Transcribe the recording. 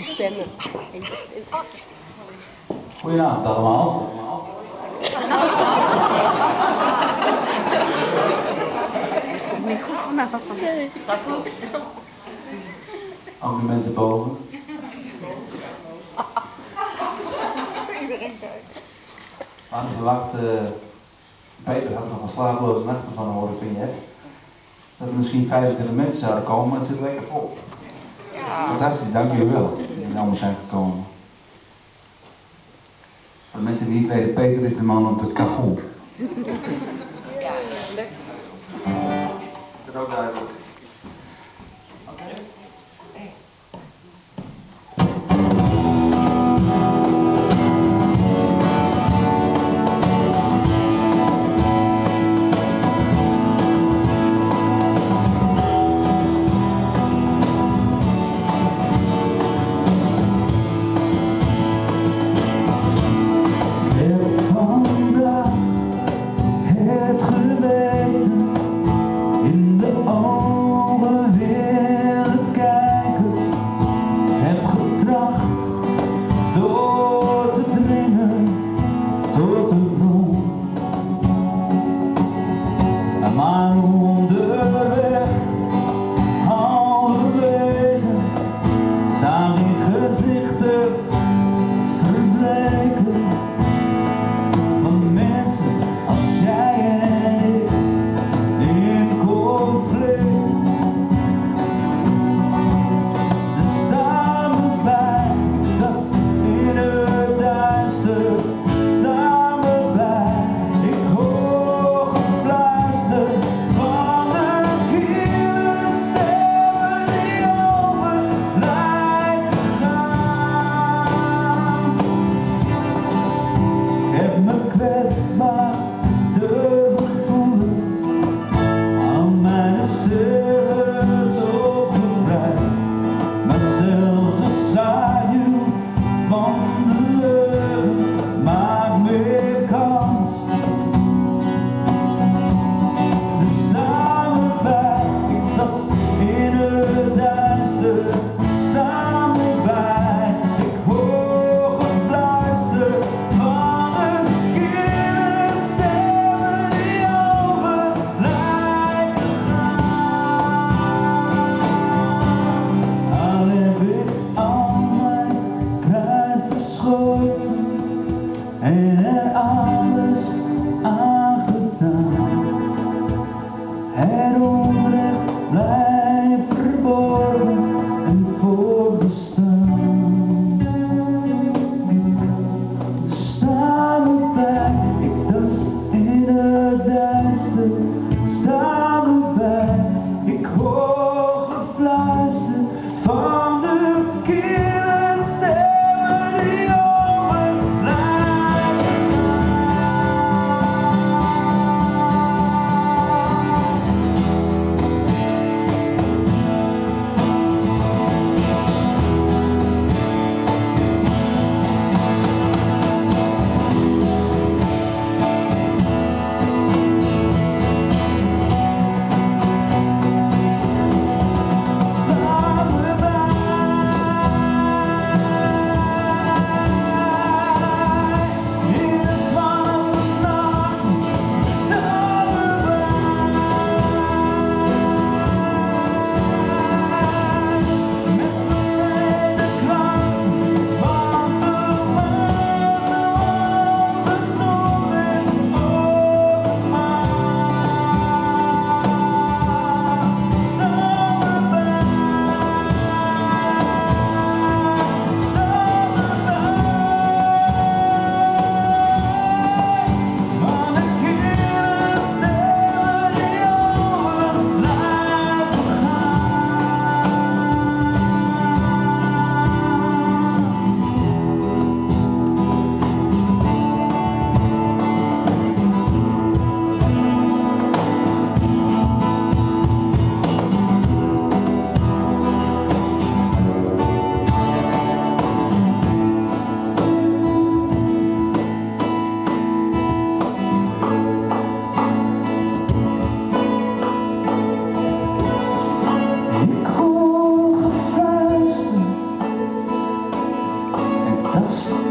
stemmen. Goedenavond allemaal. Komt niet goed vanavond. Nee. Ook de mensen boven. We hadden verwacht, Peter had nog een slapeloze nachten van horen van je. Dat er misschien 25 mensen zouden komen, maar het zit lekker vol. Ja. Fantastisch, dank jullie wel dat jullie allemaal zijn gekomen. Voor de mensen die niet weten, Peter is de man op de kachel. Ja, leuk. Is dat ook duidelijk? Het geweten in de ogen willen kijken, heb getracht door te dringen tot de bron, maar onderweg, halverwege, zag ik gezichten verbleken van mensen als jij en ik in conflict. Er staan we bij, dat is in het duister. Staan we bij, ik hoor gefluister van de kille stemmen die over lijken naast